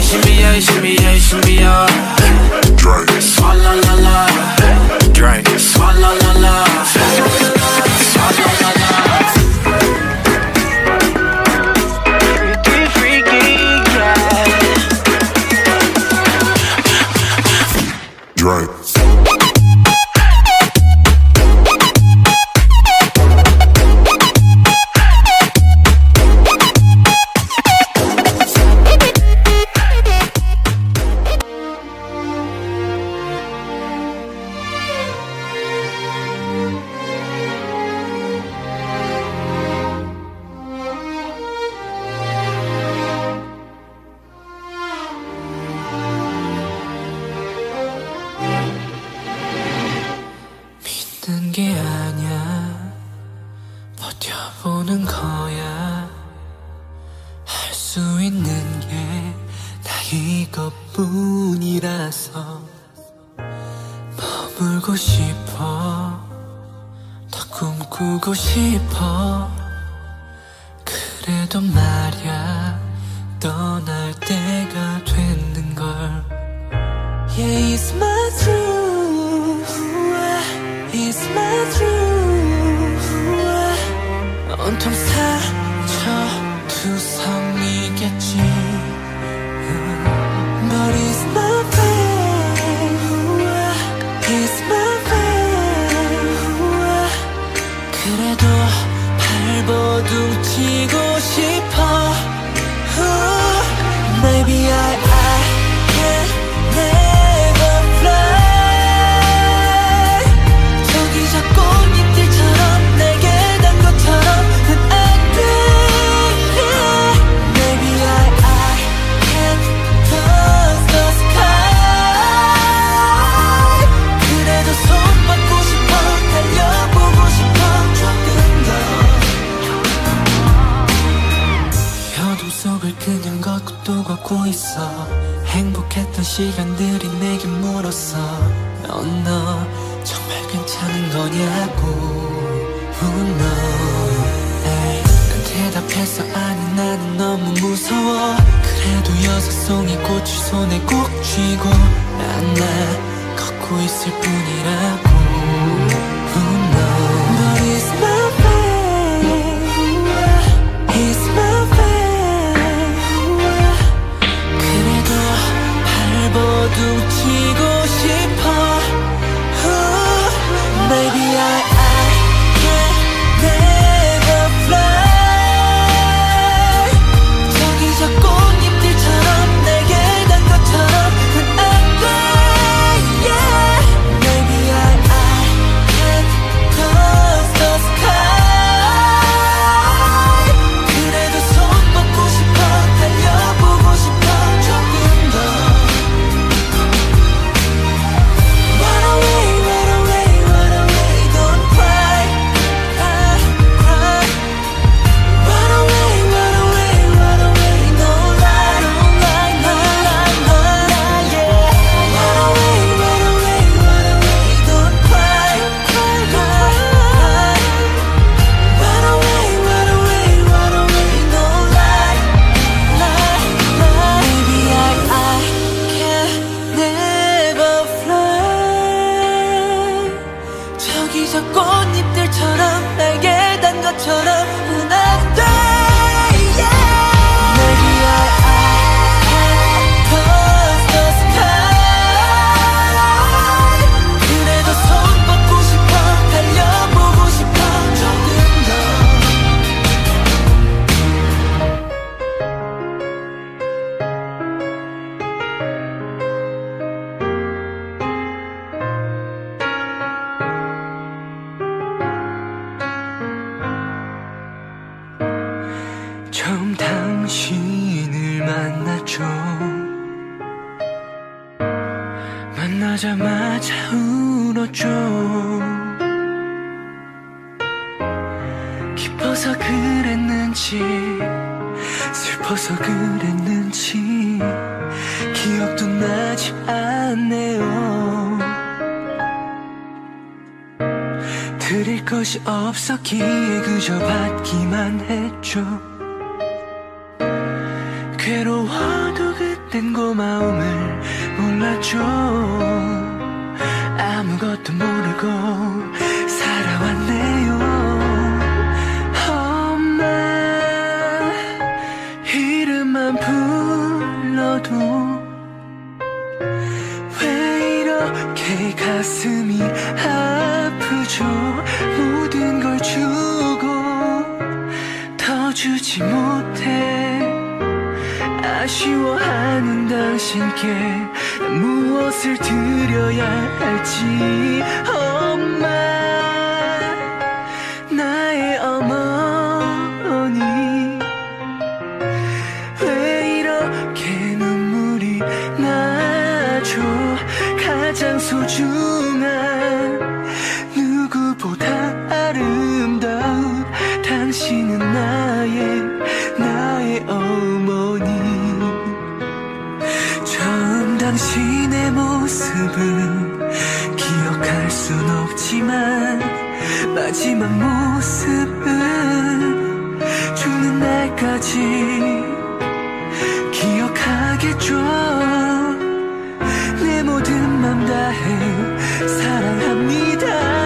shimmy, shimmy, shimmy, drink. Swalla la la, drink. Swalla la la, swalla la la. Freaky, freaky, yeah. Drink. 믿는 게 아냐, 버텨보는 거야. 할 수 있는 게 다 이것뿐이라서 머물고 싶어, 더 꿈꾸고 싶어. 그래도 말야 떠날 때가 됐는걸. Yeah, it's my truth, it's my truth. 온통 상처투성이겠지. But it's my fate, it's my fate. 그래도 발버둥 치고 싶어. Maybe I can never fly. 저기 저 꽃잎들처럼 내게 단 것처럼은 안 돼. Maybe I can touch the sky. 그래도 손 뻗고 싶어, 달려보고 싶어 조금 더. 어둠 속을 그냥 걷고 또 걷고 있어. 행복했던 시간들이 내게 물었어. 너 정말 괜찮은 거냐고. Oh no. 에이, 난 대답했어. 아니 나는 너무 무서워. 그래도 여섯 송이 꽃을 손에 꼭 쥐고 난 걷고 있을 뿐이라고. Oh no. But it's my fate, it's my fate. 그래도 발버둥 치고 싶어. Maybe I can never fly. 저기 저 꽃잎들처럼 내게 단 것처럼은 안 돼. Yeah. Maybe I can touch the sky. 그래도 손 뻗고 싶어, 달려보고 싶어 조금 더. Run away, run away, run away, don't cry, cry, cry. Run away, run away, run away, no lie, no lie, no lie, no lie, yeah. Run away, run away, run away, don't cry, cry, cry, cry. Run away, run away, run away, no lie, lie, lie. Maybe I can never fly. 저기 저 꽃잎들처럼 날개 단 것처럼은 안 돼. Yeah. Maybe I can touch the sky. 그래도 손 뻗고 싶어, 달려보고 싶어 조금 더. 처음 당신을 만났죠. 만나자마자 울었죠. 기뻐서 그랬는지 슬퍼서 그랬는지 기억도 나지 않네요. 드릴 것이 없었기에 그저 받기만 했죠. 괴로워도 그때 된 고마움을 몰랐죠. 아무것도 모르고 살아왔네요. 엄마 이름만 불러도 왜 이렇게 가슴이 아프죠. 모든 걸 주고 더 주지 못해 아쉬워하는 당신께 무엇을 드려야 할지. 엄마 나의 어머니 왜 이렇게 눈물이 나죠. 가장 소중한 누구보다 아름다운 당신은 나의 어머니. 처음 당신의 모습은 기억할 순 없지만 마지막 모습은 죽는 날까지 기억하겠죠. 내 모든 맘 다해 사랑합니다.